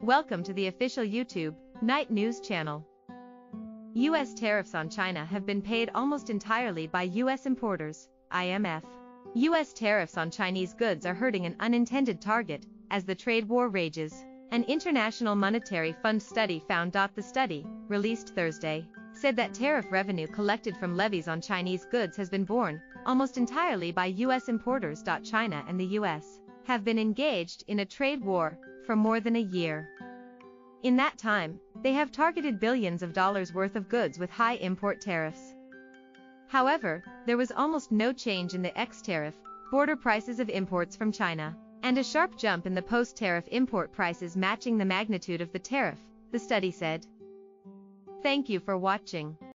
Welcome to the official YouTube Night News channel. U.S. tariffs on China have been paid almost entirely by U.S. importers, IMF. U.S. tariffs on Chinese goods are hurting an unintended target as the trade war rages. An International Monetary Fund study found. The study, released Thursday, said that tariff revenue collected from levies on Chinese goods has been borne almost entirely by U.S. importers. China and the U.S. have been engaged in a trade war for more than a year. In that time, they have targeted billions of dollars worth of goods with high import tariffs. However, there was almost no change in the ex-tariff border prices of imports from China, and a sharp jump in the post-tariff import prices matching the magnitude of the tariff, the study said. Thank you for watching.